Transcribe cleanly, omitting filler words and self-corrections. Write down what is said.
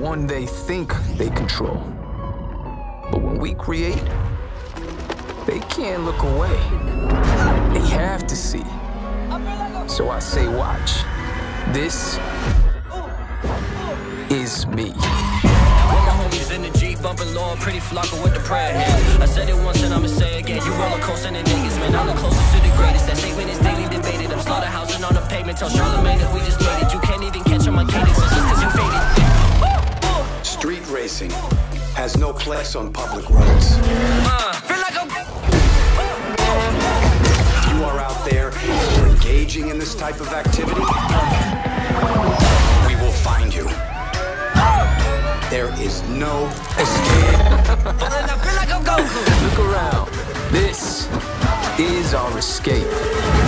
one they think they control. But when we create, they can't look away. They have to see. So I say, watch. This is me. With my homies in the Jeep, bumping low, pretty flocker with the prayer hands. I said it once and I'ma say it again. You roller coaster and niggas, man. I'm the closest to the greatest. That statement is daily debated. I'm slaughterhousing on the pavement. Tell Charlamagne that we just made it. You can't even catch on my cadence. It's just 'cause you faded. Street racing has no place on public roads. Feel like I'm... If you are out there or engaging in this type of activity, we will find you. There is no escape. I feel like I'm Goku. Look around. This is our escape.